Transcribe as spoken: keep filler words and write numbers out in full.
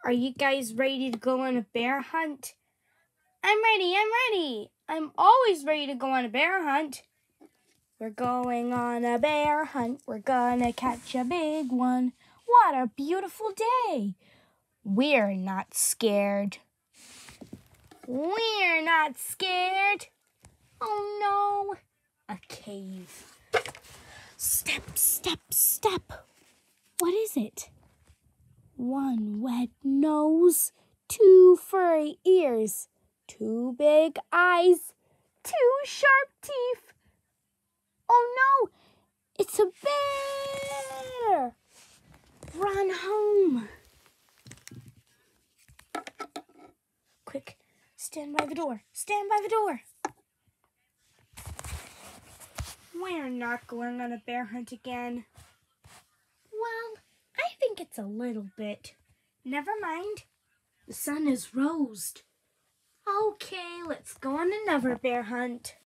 Are you guys ready to go on a bear hunt? I'm ready, I'm ready. I'm always ready to go on a bear hunt. We're going on a bear hunt. We're gonna catch a big one. What a beautiful day. We're not scared. We're not scared. Oh no, a cave. Step, step, step. What is it? One wet nose, two furry ears, two big eyes, two sharp teeth. Oh no, it's a bear! Run home. Quick, stand by the door, stand by the door. We're not going on a bear hunt again. Well, I think it's a little bit. Never mind. The sun is rosed. Okay, let's go on another bear hunt.